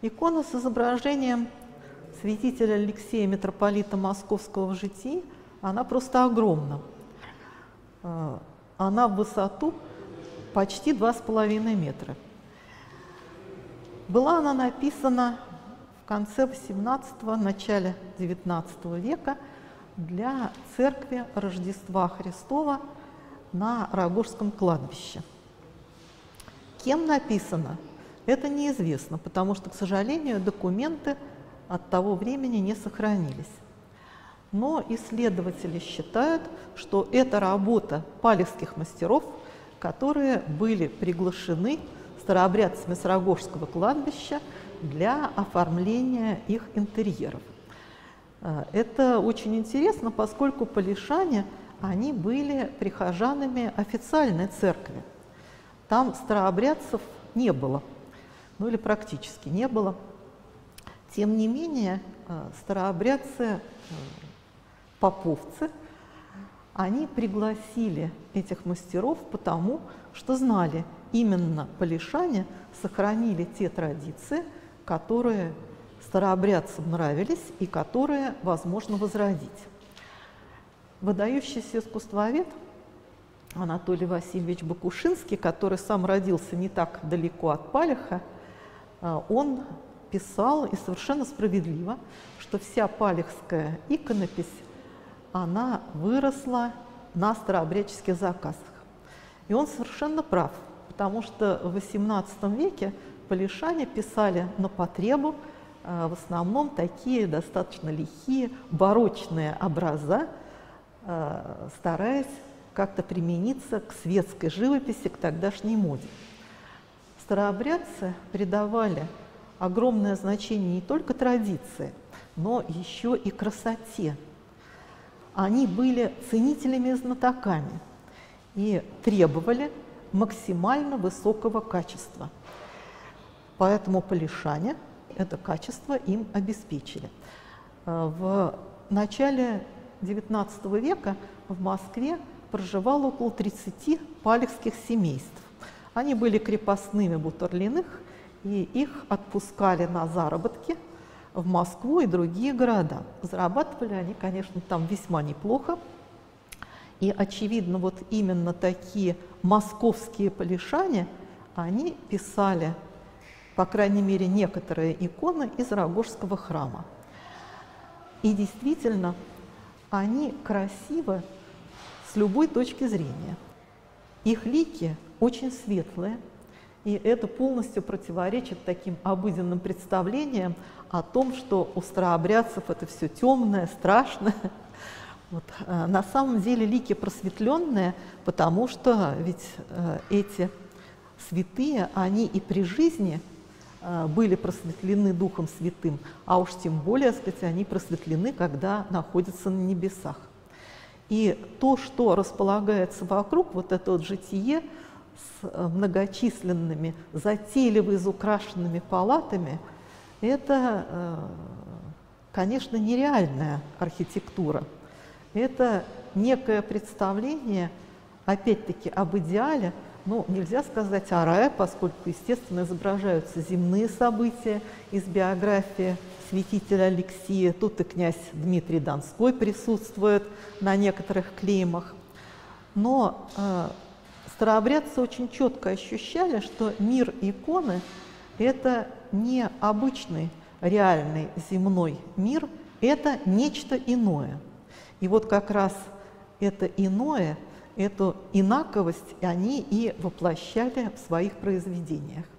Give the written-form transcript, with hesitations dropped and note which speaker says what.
Speaker 1: Икона с изображением святителя Алексея, митрополита Московского в житии, она просто огромна. Она в высоту почти 2,5 метра. Была она написана в конце XVIII, начале XIX века для церкви Рождества Христова на Рогожском кладбище. Кем написано, это неизвестно, потому что, к сожалению, документы от того времени не сохранились. Но исследователи считают, что это работа палехских мастеров, которые были приглашены старообрядцами с Рогожского кладбища для оформления их интерьеров. Это очень интересно, поскольку палешане, они были прихожанами официальной церкви. Там старообрядцев не было, ну или практически не было. Тем не менее, старообрядцы, поповцы, они пригласили этих мастеров потому, что знали, именно палешане сохранили те традиции, которые старообрядцам нравились и которые возможно возродить. Выдающийся искусствовед Анатолий Васильевич Бакушинский, который сам родился не так далеко от Палеха, он писал, и совершенно справедливо, что вся палехская иконопись, она выросла на старообрядческих заказах. И он совершенно прав, потому что в XVIII веке палешане писали на потребу в основном такие достаточно лихие, барочные образа, стараясь как-то примениться к светской живописи, к тогдашней моде. Старообрядцы придавали огромное значение не только традиции, но еще и красоте. Они были ценителями и знатоками и требовали максимально высокого качества. Поэтому палешане это качество им обеспечили. В начале XIX века в Москве проживало около 30 палехских семейств. Они были крепостными Бутурлиных, и их отпускали на заработки в Москву и другие города. Зарабатывали они, конечно, там весьма неплохо. И, очевидно, вот именно такие московские палешане, они писали, по крайней мере, некоторые иконы из Рогожского храма. И действительно, они красивы с любой точки зрения. Их лики очень светлые, и это полностью противоречит таким обыденным представлениям о том, что у старообрядцев это все темное, страшное. Вот. На самом деле лики просветленные, потому что ведь эти святые, они и при жизни были просветлены Духом Святым, а уж тем более, сказать, они просветлены, когда находятся на небесах. И то, что располагается вокруг, вот это вот житие с многочисленными, затейливо изукрашенными палатами, это, конечно, нереальная архитектура. Это некое представление, опять-таки, об идеале, но нельзя сказать о рае, поскольку, естественно, изображаются земные события из биографии святителя Алексия. Тут и князь Дмитрий Донской присутствует на некоторых клеймах. Но старообрядцы очень четко ощущали, что мир иконы – это не обычный реальный земной мир, это нечто иное. И вот как раз это иное, эту инаковость они и воплощали в своих произведениях.